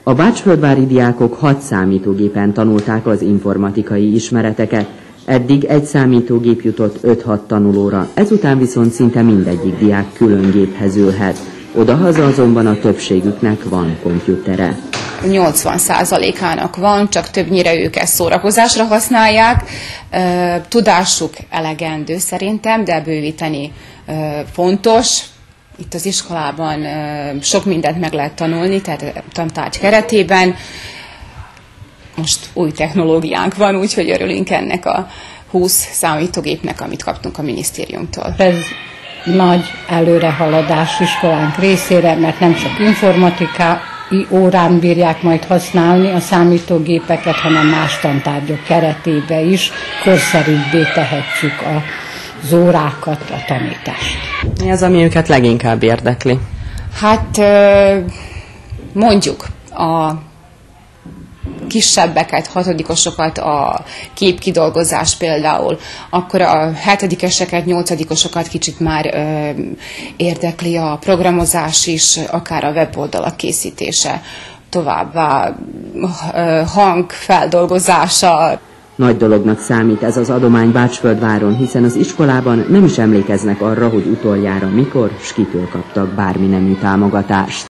A bácsföldvári diákok 6 számítógépen tanulták az informatikai ismereteket. Eddig egy számítógép jutott 5-6 tanulóra, ezután viszont szinte mindegyik diák külön géphez ülhet. Odahaza azonban a többségüknek van kompjútere. 80%-ának van, csak többnyire ők ezt szórakozásra használják. Tudásuk elegendő szerintem, de bővíteni fontos. Itt az iskolában sok mindent meg lehet tanulni, tehát tantárgy keretében. Most új technológiánk van, úgyhogy örülünk ennek a 20 számítógépnek, amit kaptunk a minisztériumtól. Ez nagy előrehaladás iskolánk részére, mert nem csak informatikai órán bírják majd használni a számítógépeket, hanem más tantárgyok keretébe is korszerűbbé tehetjük az órákat, a tanítást. Mi az, ami őket leginkább érdekli? Hát mondjuk a kisebbeket, hatodikosokat, a képkidolgozás például, akkor a hetedikeseket, nyolcadikosokat kicsit már érdekli a programozás is, akár a weboldalak készítése, továbbá hangfeldolgozása. Nagy dolognak számít ez az adomány Bácsföldváron, hiszen az iskolában nem is emlékeznek arra, hogy utoljára mikor s kitől kaptak bármi nemű támogatást.